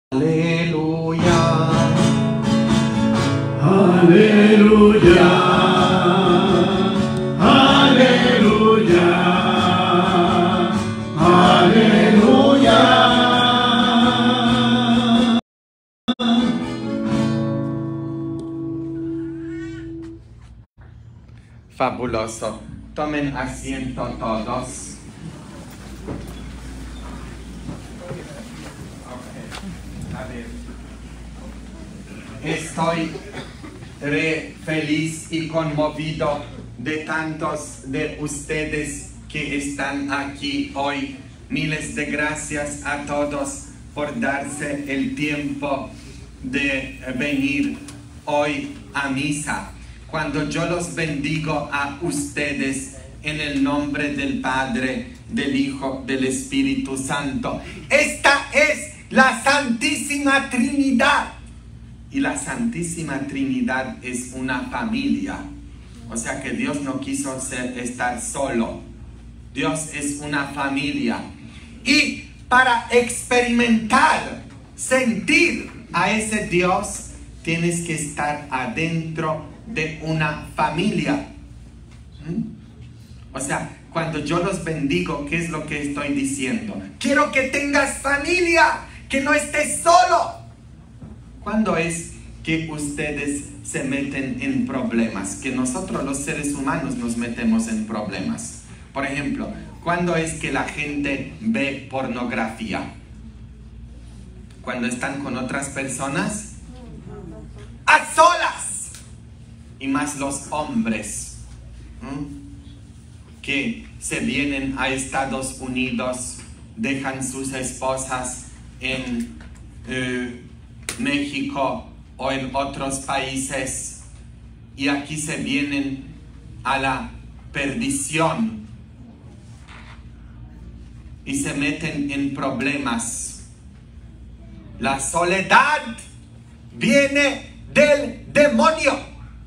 Aleluya, aleluya, aleluya, aleluya. Fabuloso. Tomen asiento todos. A ver. Estoy feliz y conmovido de tantos de ustedes que están aquí hoy. Miles de gracias a todos por darse el tiempo de venir hoy a misa. Cuando yo los bendigo a ustedes en el nombre del Padre, del Hijo, del Espíritu Santo. Esta es la Santísima Trinidad. Y la Santísima Trinidad es una familia. O sea que Dios no quiso estar solo. Dios es una familia. Y para experimentar, sentir a ese Dios, tienes que estar adentro de una familia. O sea, cuando yo los bendigo, ¿qué es lo que estoy diciendo? Quiero que tengas familia, que no estés solo. ¿Cuándo es que ustedes se meten en problemas? Que nosotros los seres humanos nos metemos en problemas. Por ejemplo, ¿cuándo es que la gente ve pornografía? ¿Cuando están con otras personas? ¡A solas! Y más los hombres que se vienen a Estados Unidos, dejan sus esposas en México o en otros países y aquí se vienen a la perdición y se meten en problemas. La soledad viene del demonio.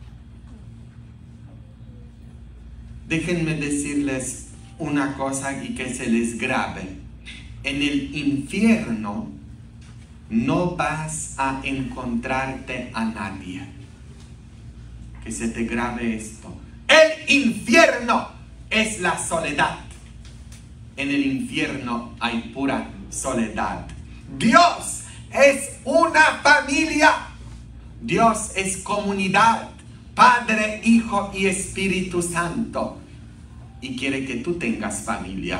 Déjenme decirles una cosa y que se les grabe. En el infierno no vas a encontrarte a nadie. Que se te grabe esto. El infierno es la soledad. En el infierno hay pura soledad. Dios es una familia. Dios es comunidad. Padre, Hijo y Espíritu Santo. Y quiere que tú tengas familia.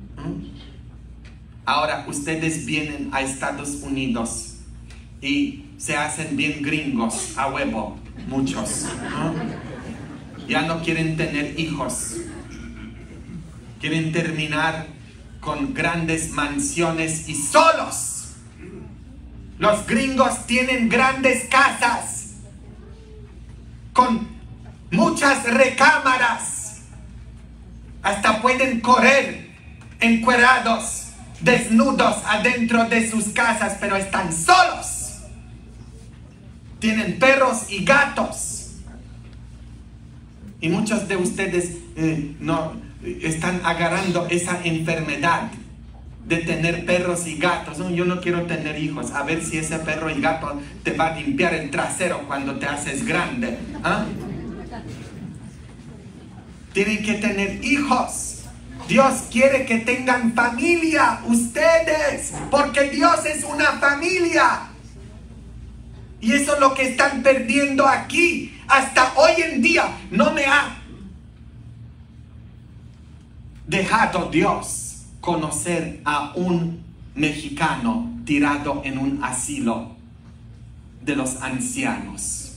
Ahora ustedes vienen a Estados Unidos y se hacen bien gringos a huevo, muchos. Ya no quieren tener hijos. Quieren terminar con grandes mansiones y solos. Los gringos tienen grandes casas con muchas recámaras. Hasta pueden correr encuerados, desnudos adentro de sus casas, pero están solos. Tienen perros y gatos. Y muchos de ustedes no están agarrando esa enfermedad de tener perros y gatos. No, yo no quiero tener hijos. A ver si ese perro y gato te va a limpiar el trasero cuando te haces grande. Tienen que tener hijos. Dios quiere que tengan familia, ustedes, porque Dios es una familia. Y eso es lo que están perdiendo aquí. Hasta hoy en día no me ha dejado Dios conocer a un mexicano tirado en un asilo de los ancianos.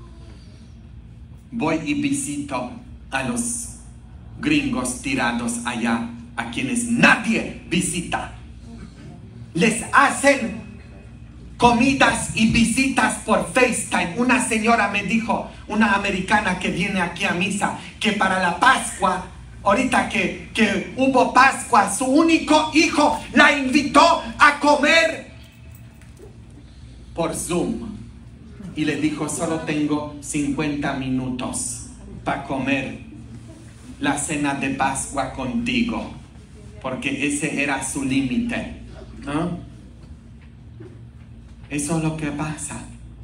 Voy y visito a los gringos tirados allá, a quienes nadie visita. Les hacen comidas y visitas por FaceTime. Una señora me dijo, una americana que viene aquí a misa, que para la Pascua, ahorita que hubo Pascua, su único hijo la invitó a comer por Zoom. Y le dijo, solo tengo 50 minutos para comer la cena de Pascua contigo, porque ese era su límite, ¿no? Eso es lo que pasa.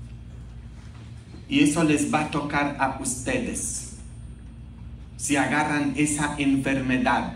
Y eso les va a tocar a ustedes. Si agarran esa enfermedad.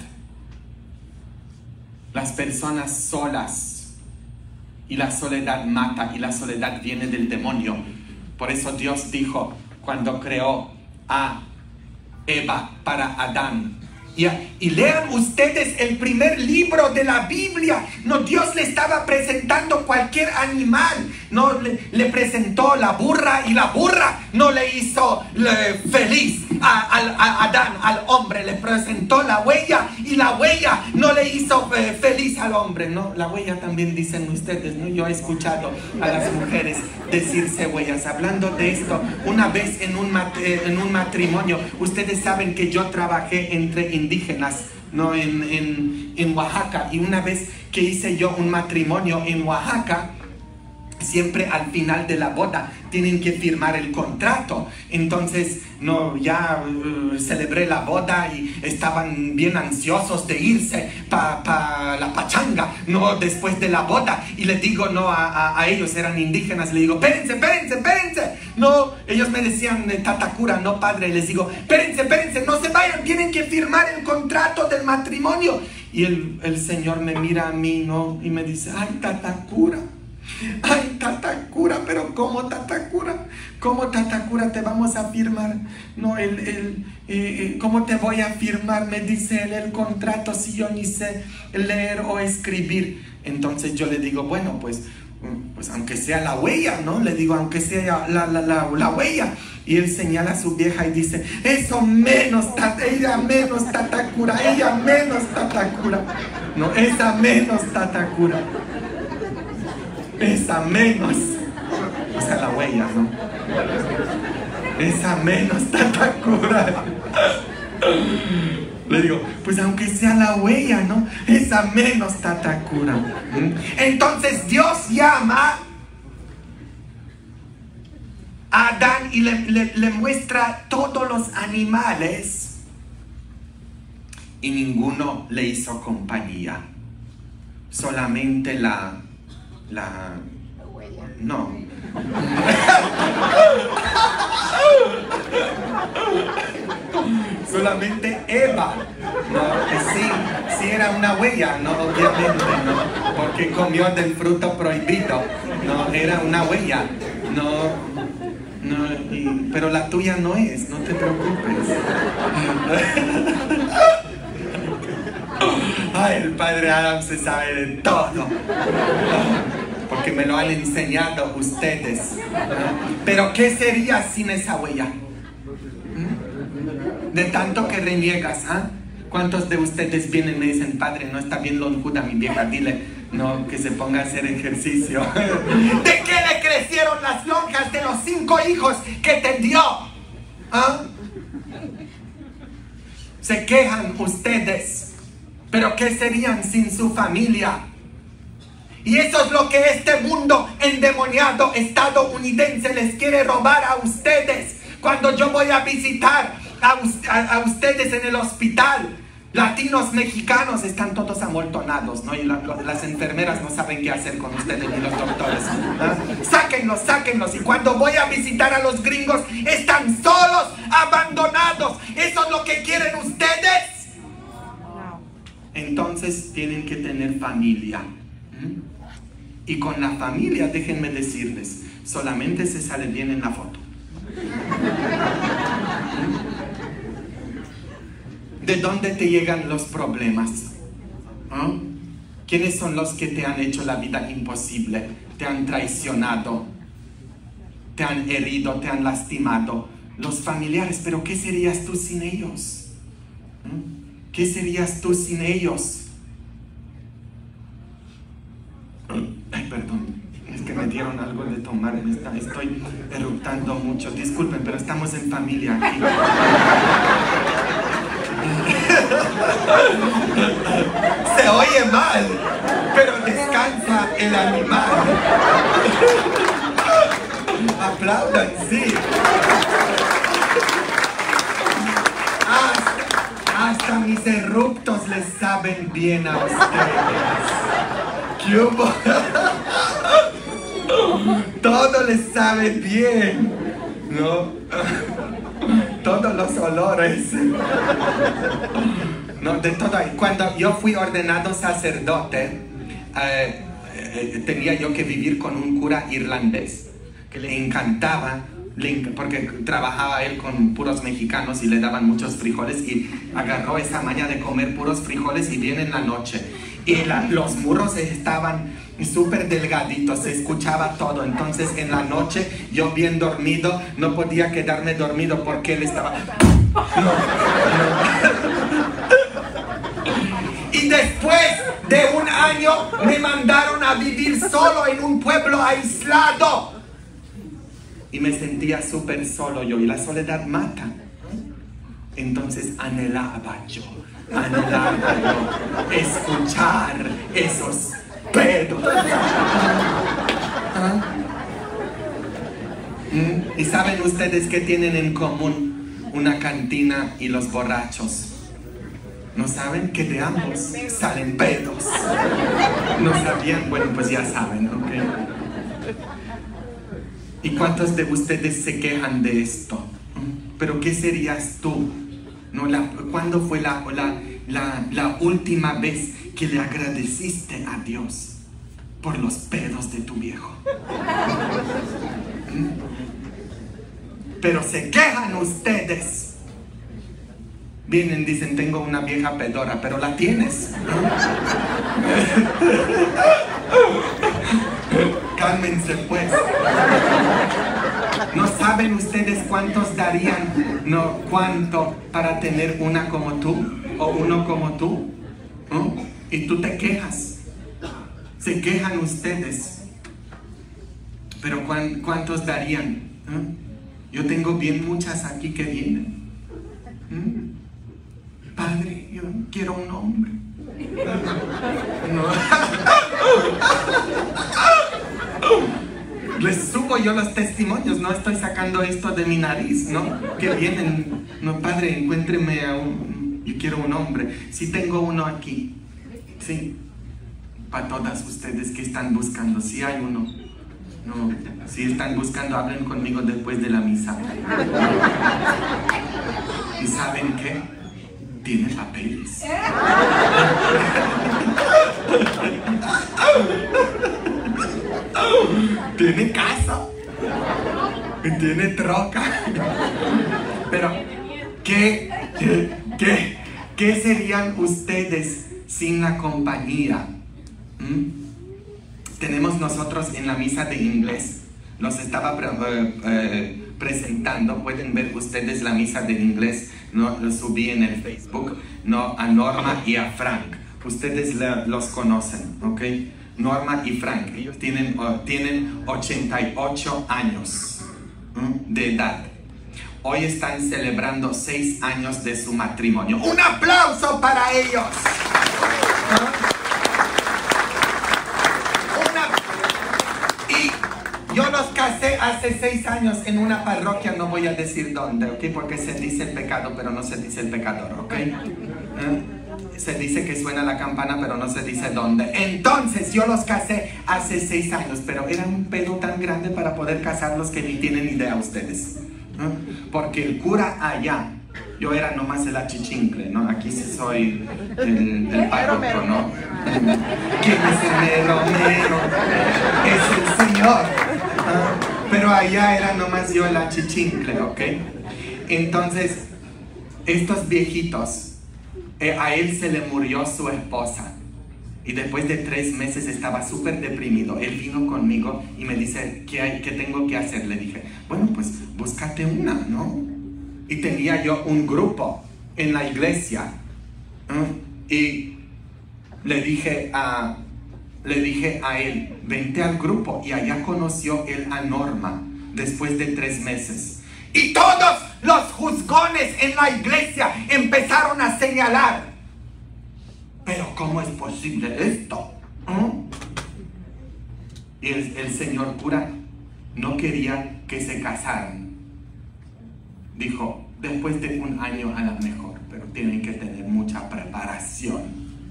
Las personas solas. Y la soledad mata. Y la soledad viene del demonio. Por eso Dios dijo, cuando creó a Eva para Adán. Y lean ustedes el primer libro de la Biblia. No, Dios le estaba presentando cualquier animal. No, le presentó la burra, y la burra no le hizo feliz a Adán, al hombre. Le presentó la huella, y la huella no le hizo feliz al hombre. No, la huella también dicen ustedes, ¿no? Yo he escuchado a las mujeres decirse huellas. Hablando de esto, una vez en un matrimonio, ustedes saben que yo trabajé entre indígenas, ¿no? en Oaxaca, y una vez que hice yo un matrimonio en Oaxaca, siempre al final de la boda tienen que firmar el contrato. Entonces ya celebré la boda y estaban bien ansiosos de irse para la pachanga, ¿no? Después de la boda, y les digo, no, a ellos, eran indígenas, les digo, espérense, no, ellos me decían tatacura, no padre, les digo, espérense, no se vayan, tienen que firmar el contrato del matrimonio. Y el Señor me mira a mí, ¿no? Y me dice, ay, tatacura, pero ¿cómo tatacura? ¿Cómo tatacura te vamos a firmar? No, ¿cómo te voy a firmar? Me dice él, el contrato, si yo ni sé leer o escribir. Entonces yo le digo, bueno, pues aunque sea la huella, ¿no? Le digo, aunque sea la huella. Y él señala a su vieja y dice, ella menos tatacura. No, esa menos tatacura. Esa menos, o sea, la huella, ¿no? Esa menos tatacura. Le digo, pues aunque sea la huella, ¿no? Esa menos tatacura. Entonces Dios llama a Adán y le muestra todos los animales, y ninguno le hizo compañía. Solamente la no. Solamente Eva, ¿no? Sí era una huella, ¿no? Obviamente, ¿no? Porque comió del fruto prohibido, ¿no? Era una huella, pero la tuya no es, no te preocupes. Ay, el padre Adam se sabe de todo, porque me lo han enseñado ustedes. Pero ¿qué sería sin esa huella? De tanto que reniegas, ¿ah? ¿Cuántos de ustedes vienen y me dicen, padre, no está bien lonjuda mi vieja? Dile, no, que se ponga a hacer ejercicio. ¿De qué le crecieron las lonjas de los 5 hijos que te dio? ¿Ah? Se quejan ustedes. Pero ¿qué serían sin su familia? Y eso es lo que este mundo endemoniado estadounidense les quiere robar a ustedes. Cuando yo voy a visitar a ustedes en el hospital, latinos, mexicanos, están todos amontonados, ¿no? Y las enfermeras no saben qué hacer con ustedes, ni los doctores, ¿no? Sáquenlos. Y cuando voy a visitar a los gringos, están solos, abandonados. Eso es lo que quieren ustedes. Entonces tienen que tener familia. Y con la familia, déjenme decirles, solamente se sale bien en la foto. ¿De dónde te llegan los problemas? ¿Quiénes son los que te han hecho la vida imposible? Te han traicionado, te han herido, te han lastimado. Los familiares, pero ¿qué serías tú sin ellos? ¿Qué serías tú sin ellos? Ay, perdón, es que me dieron algo de tomar. Estoy eructando mucho. Disculpen, pero estamos en familia aquí. Se oye mal, pero descansa el animal. Aplaudan, sí. Hasta mis eruptos les saben bien a ustedes. ¿Qué hubo? Todo les sabe bien, ¿no? Todos los olores. No, de todo. Cuando yo fui ordenado sacerdote, tenía yo que vivir con un cura irlandés que le encantaba, porque trabajaba él con puros mexicanos y le daban muchos frijoles, y agarró esa maña de comer puros frijoles, y viene en la noche y los murros estaban súper delgaditos, se escuchaba todo. Entonces en la noche yo bien dormido, no podía quedarme dormido porque él estaba... Y después de un año me mandaron a vivir solo en un pueblo aislado. Y me sentía súper solo yo, y la soledad mata. Entonces anhelaba yo escuchar esos pedos. ¿Ah? ¿Y saben ustedes qué tienen en común una cantina y los borrachos? ¿No saben? Que de ambos salen pedos. ¿No sabían? Bueno, pues ya saben, ¿ok? ¿Y cuántos de ustedes se quejan de esto? ¿Pero qué serías tú? ¿No? ¿Cuándo fue la última vez que le agradeciste a Dios por los pedos de tu viejo? Pero se quejan ustedes. Vienen, dicen, tengo una vieja pedora, pero la tienes. Cálmense pues. ¿No saben ustedes cuántos darían, no, cuánto para tener una como tú o uno como tú? ¿No? Y tú te quejas. Se quejan ustedes. Pero ¿cuántos darían? Yo tengo bien muchas aquí que vienen. Padre, yo quiero un hombre. No. Les subo yo los testimonios, no estoy sacando esto de mi nariz, ¿no? Que vienen, no, padre, encuéntreme a yo quiero un hombre. Sí tengo uno aquí, sí. Para todas ustedes que están buscando, sí hay uno. No, si están buscando, hablen conmigo después de la misa. ¿Y saben qué? Tiene papeles. Tiene casa. Tiene troca. Pero, ¿qué serían ustedes sin la compañía? Tenemos nosotros en la misa de inglés, los estaba presentando, pueden ver ustedes la misa de inglés, ¿no? Lo subí en el Facebook, ¿no? A Norma y a Frank, ustedes los conocen, ¿ok? Norma y Frank, ellos tienen 88 años de edad. Hoy están celebrando 6 años de su matrimonio. ¡Un aplauso para ellos! Yo los casé hace 6 años en una parroquia, no voy a decir dónde, ¿ok? Porque se dice el pecado, pero no se dice el pecador, ¿ok? Se dice que suena la campana, pero no se dice dónde. Entonces, yo los casé hace 6 años, pero era un pedo tan grande para poder casarlos que ni tienen idea ustedes. Porque el cura allá, yo era nomás el achichincle, ¿no? Aquí sí soy el párroco, ¿no? ¿Quién es el mero? Es el Señor. Pero allá era nomás yo el achichincle, ¿ok? Entonces, estos viejitos, a él se le murió su esposa. Y después de 3 meses estaba súper deprimido. Él vino conmigo y me dice, ¿qué tengo que hacer? Le dije, bueno, pues búscate una, ¿no? Y tenía yo un grupo en la iglesia. Y le dije a él, vente al grupo. Y allá conoció él a Norma después de 3 meses. Y todos los juzgones en la iglesia empezaron a señalar, pero ¿cómo es posible esto? Y el señor cura no quería que se casaran. Dijo, después de 1 año a lo mejor, pero tienen que tener mucha preparación.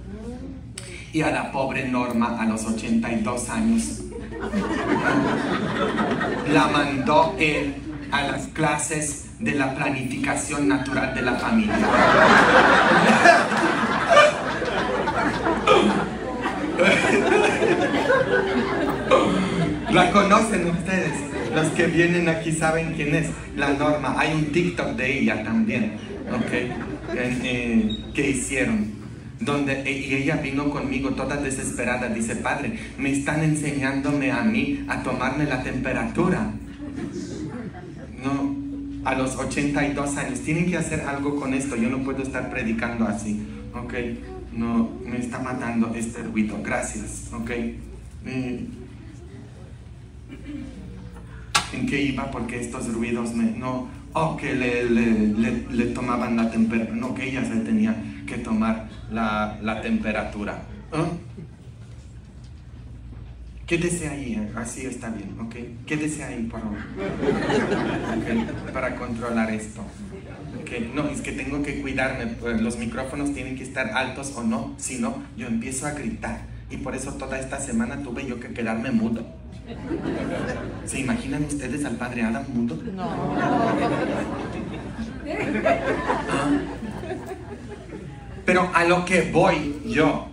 Y a la pobre Norma, a los 82 años, la mandó él a las clases de la planificación natural de la familia. ¿La conocen ustedes? Los que vienen aquí saben quién es, la Norma. Hay un TikTok de ella también, ¿ok? Que hicieron, y ella vino conmigo toda desesperada. Dice: padre, me están enseñándome a mí a tomarme la temperatura. No, a los 82 años. Tienen que hacer algo con esto. Yo no puedo estar predicando así, ¿ok? No, me está matando este ruido. Gracias, ¿ok? ¿En qué iba? Porque estos ruidos que le tomaban la temperatura. No, que ella se tenía que tomar la temperatura. Quédese ahí, así está bien, ¿ok? Quédese ahí, por favor. Okay, para controlar esto. Okay. No, es que tengo que cuidarme. Los micrófonos tienen que estar altos o no, si no, yo empiezo a gritar. Y por eso toda esta semana tuve yo que quedarme mudo. ¿Se imaginan ustedes al padre Adam mudo? No. Pero a lo que voy yo,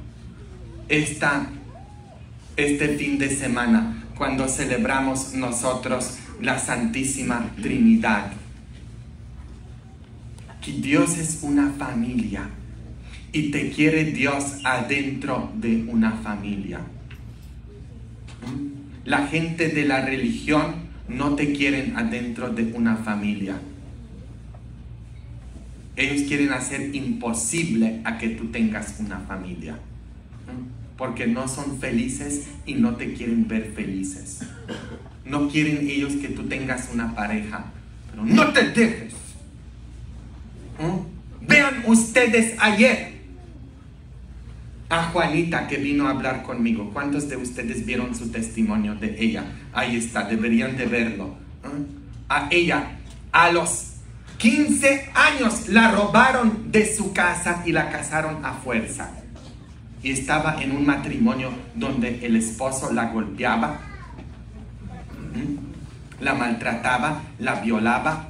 este fin de semana, cuando celebramos nosotros la Santísima Trinidad, que Dios es una familia y te quiere Dios adentro de una familia. La gente de la religión no te quieren adentro de una familia. Ellos quieren hacer imposible a que tú tengas una familia, porque no son felices y no te quieren ver felices. No quieren ellos que tú tengas una pareja, pero no te dejes. Vean ustedes ayer a Juanita, que vino a hablar conmigo. ¿Cuántos de ustedes vieron su testimonio de ella? Ahí está, deberían de verlo. A ella, a los 15 años, la robaron de su casa y la casaron a fuerza. Y estaba en un matrimonio donde el esposo la golpeaba, la maltrataba, la violaba.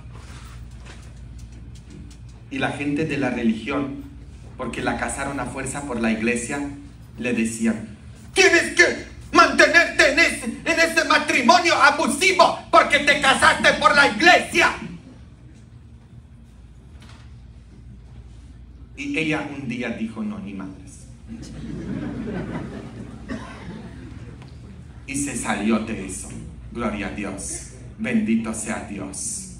Y la gente de la religión, porque la casaron a fuerza por la iglesia, le decían: tienes que mantenerte en ese matrimonio abusivo porque te casaste por la iglesia. Y ella un día dijo: no, ni madres. Y se salió de eso. Gloria a Dios. Bendito sea Dios.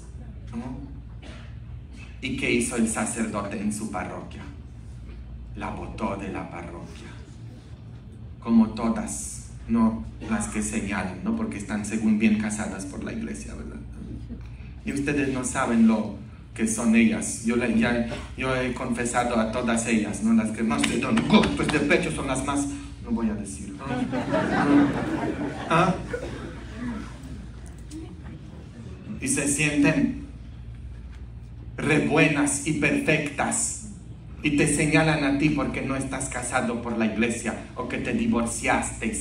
¿Y qué hizo el sacerdote en su parroquia? La botó de la parroquia. Como todas, no las que señalan, ¿no? Porque están según bien casadas por la iglesia, ¿verdad? Y ustedes no saben lo que son ellas. Yo he confesado a todas ellas, ¿no? Las que más te dan golpes de pecho son las más... No voy a decir. Y se sienten re buenas y perfectas, y te señalan a ti porque no estás casado por la iglesia o que te divorciaste.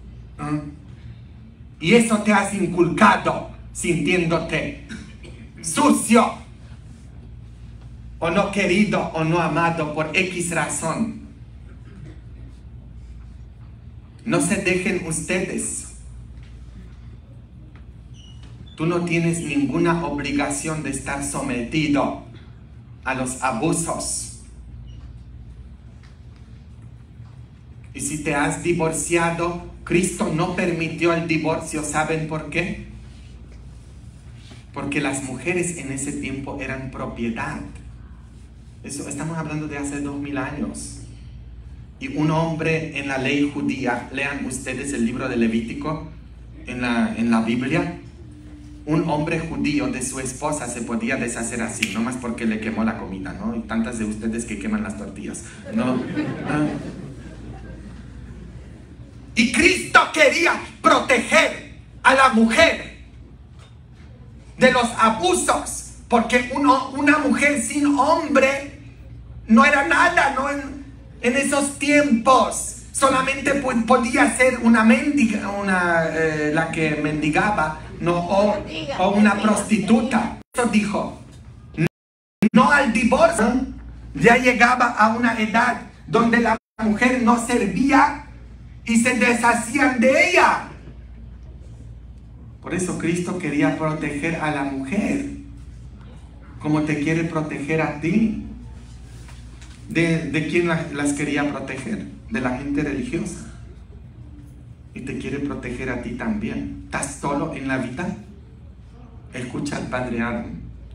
Y eso te has inculcado sintiéndote sucio o no querido o no amado por X razón. No se dejen ustedes. Tú no tienes ninguna obligación de estar sometido a los abusos. Y si te has divorciado, Cristo no permitió el divorcio. ¿Saben por qué? Porque las mujeres en ese tiempo eran propiedad. Eso, estamos hablando de hace 2000 años. Y un hombre en la ley judía, lean ustedes el libro de Levítico en la Biblia. Un hombre judío de su esposa se podía deshacer así, nomás porque le quemó la comida, ¿no? Y tantas de ustedes que queman las tortillas, ¿no? Y Cristo quería proteger a la mujer de los abusos, porque una mujer sin hombre no era nada, ¿no? En esos tiempos Solamente podía ser una mendiga, la que mendigaba, no, o una prostituta. Eso dijo, no al divorcio. Ya llegaba a una edad donde la mujer no servía y se deshacían de ella. Por eso Cristo quería proteger a la mujer, como te quiere proteger a ti. ¿De quién las quería proteger? De la gente religiosa. Y te quiere proteger a ti también. ¿Estás solo en la vida? Escucha al Padre Adam.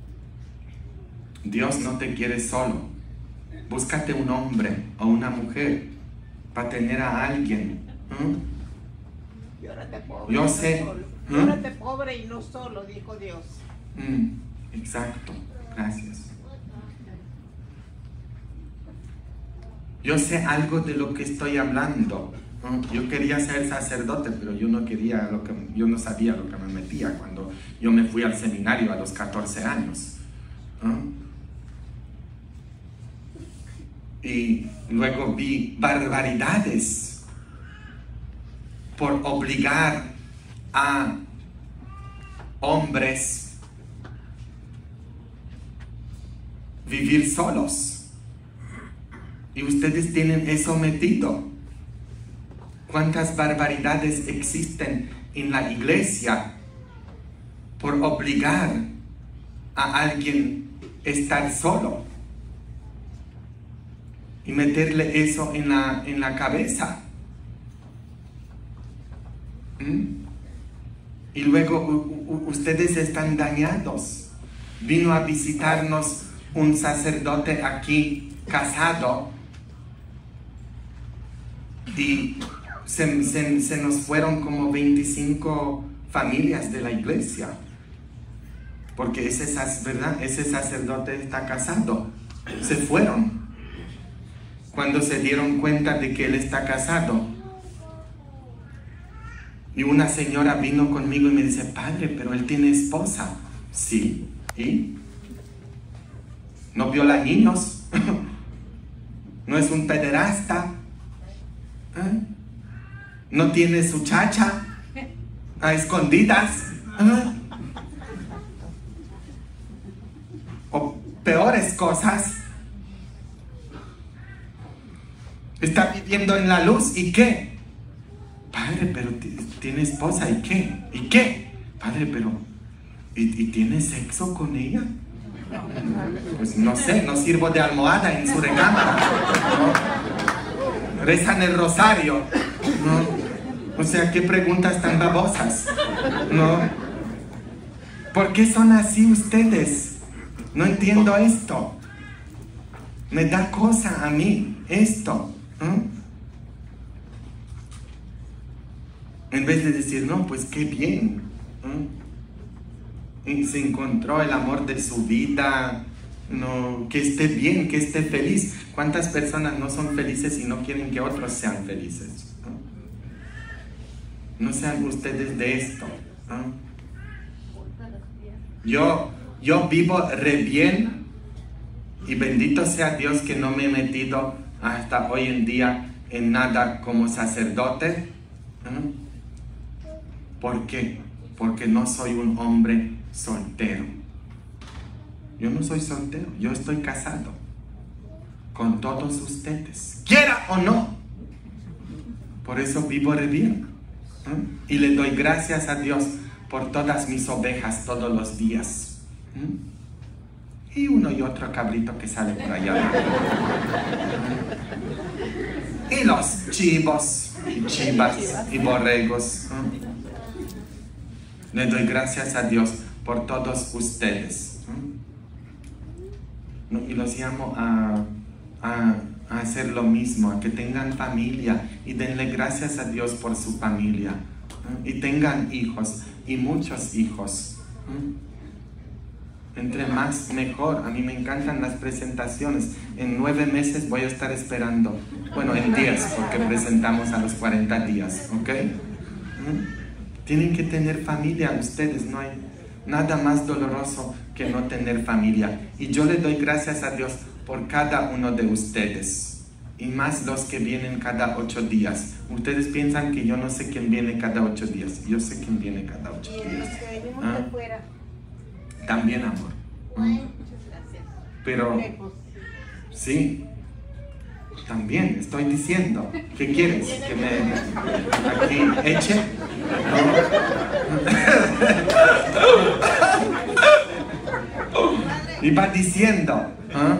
Dios no te quiere solo. Búscate un hombre o una mujer para tener a alguien. Llórate pobre, Yo no sé. solo. Llórate pobre y no solo, dijo Dios. Exacto. Gracias. Yo sé algo de lo que estoy hablando. Yo quería ser sacerdote, pero yo no sabía lo que me metía cuando yo me fui al seminario a los 14 años. Y luego vi barbaridades por obligar a hombres a vivir solos. Y ustedes tienen eso metido. ¿Cuántas barbaridades existen en la iglesia por obligar a alguien a estar solo? Y meterle eso en la cabeza. Y luego ustedes están dañados. Vino a visitarnos un sacerdote aquí casado. Y se nos fueron como 25 familias de la iglesia. Porque ¿verdad? Ese sacerdote está casado. Se fueron. Cuando se dieron cuenta de que él está casado. Y una señora vino conmigo y me dice, padre, pero él tiene esposa. Sí, ¿y? No viola niños. No es un pederasta. No tiene su chacha a escondidas. O peores cosas. Está viviendo en la luz. ¿Y qué? Padre, pero tiene esposa. ¿Y qué? ¿Y qué? Padre, pero ¿y tiene sexo con ella? Pues no sé, no sirvo de almohada en su recámara, ¿no? Rezan el rosario, ¿no? O sea, ¿qué preguntas tan babosas? ¿No? ¿Por qué son así ustedes? No entiendo esto. Me da cosa a mí esto. En vez de decir, no, pues qué bien. Y se encontró el amor de su vida. No, que esté bien, que esté feliz. ¿Cuántas personas no son felices y no quieren que otros sean felices? No sean ustedes de esto. Yo vivo re bien y bendito sea Dios que no me he metido hasta hoy en día en nada como sacerdote. ¿Por qué? Porque no soy un hombre soltero. Yo no soy soltero, yo estoy casado con todos ustedes, quiera o no. Por eso vivo re bien. Y le doy gracias a Dios por todas mis ovejas todos los días. Y uno y otro cabrito que sale por allá. Y los chivos, y chivas, y borregos. Le doy gracias a Dios por todos ustedes. Y los llamo a hacer lo mismo, a que tengan familia y denle gracias a Dios por su familia. Y tengan hijos, y muchos hijos. Entre más, mejor. A mí me encantan las presentaciones. En 9 meses voy a estar esperando. Bueno, en 10, porque presentamos a los 40 días, ¿ok? Tienen que tener familia ustedes. No hay nada más doloroso que no tener familia. Y yo le doy gracias a Dios por cada uno de ustedes. y más los que vienen cada 8 días. Ustedes piensan que yo no sé quién viene cada 8 días. Yo sé quién viene cada 8 Y los días. que venimos Ah. de fuera. También, amor. Muchas gracias. Pero, Lejos. sí, también estoy diciendo. ¿Qué quieres? ¿Que me aquí eche? No. Iba diciendo. ¿Ah?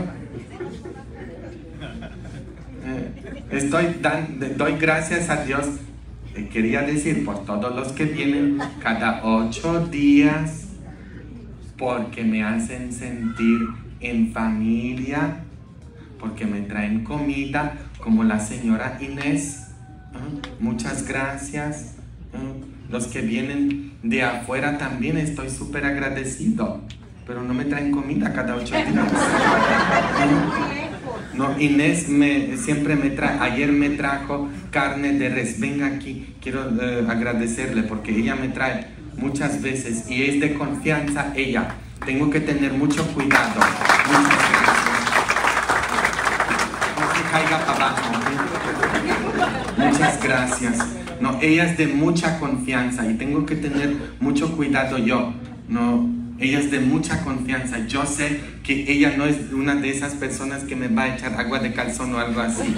Doy gracias a Dios. Quería decir por todos los que vienen cada 8 días, porque me hacen sentir en familia, porque me traen comida, como la señora Inés. Muchas gracias. Los que vienen de afuera también estoy súper agradecido, pero no me traen comida cada 8 días. No, Inés siempre me trae, ayer me trajo carne de res. Venga aquí, quiero agradecerle porque ella me trae muchas veces y es de confianza ella. Tengo que tener mucho cuidado. Muchas gracias. No se caiga para abajo. Muchas gracias. No, ella es de mucha confianza y tengo que tener mucho cuidado yo. No, ella es de mucha confianza. Yo sé que ella no es una de esas personas que me va a echar agua de calzón o algo así.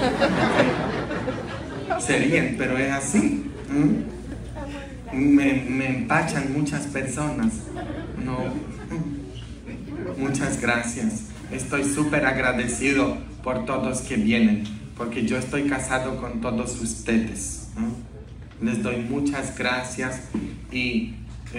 Se ríen, pero es así. Me empachan muchas personas. No. Muchas gracias. Estoy súper agradecido por todos que vienen, porque yo estoy casado con todos ustedes. Les doy muchas gracias y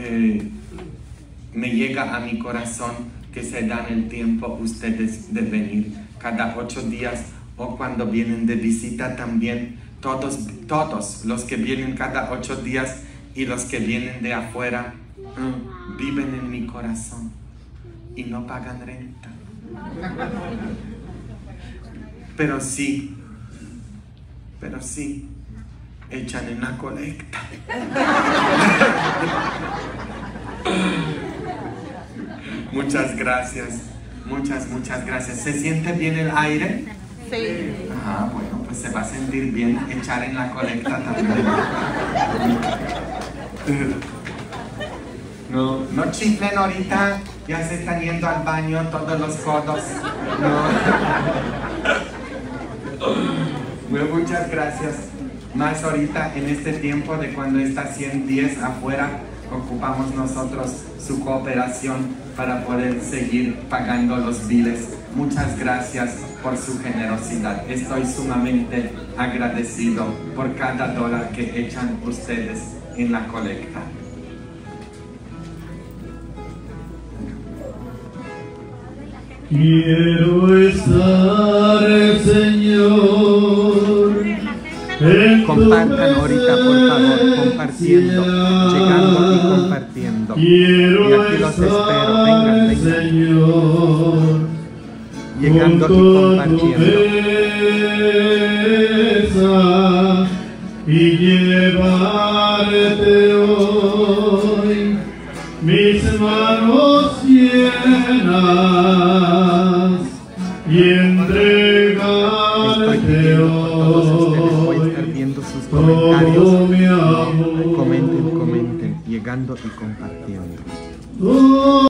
me llega a mi corazón que se dan el tiempo ustedes de venir cada 8 días o cuando vienen de visita también. Todos los que vienen cada 8 días y los que vienen de afuera viven en mi corazón y no pagan renta. Pero sí, echan en la colecta. Muchas gracias, muchas gracias. ¿Se siente bien el aire? Sí. Ah, bueno, pues se va a sentir bien echar en la colecta también. No chiflen ahorita, ya se están yendo al baño todos los codos. Bueno, muchas gracias. Más ahorita en este tiempo de cuando está 110 afuera, ocupamos nosotros su cooperación para poder seguir pagando los biles. Muchas gracias por su generosidad. Estoy sumamente agradecido por cada dólar que echan ustedes en la colecta. Quiero estar, Señor, en Compartan ahorita, por favor, compartiendo, llegando y compartiendo. Y aquí los espero, vengan. Señor, Llegando y compartiendo. Y llevarte hoy mis manos llenas y entregarte Voy a estar viendo sus comentarios. todo mi amor. Comenten, llegando y compartiendo.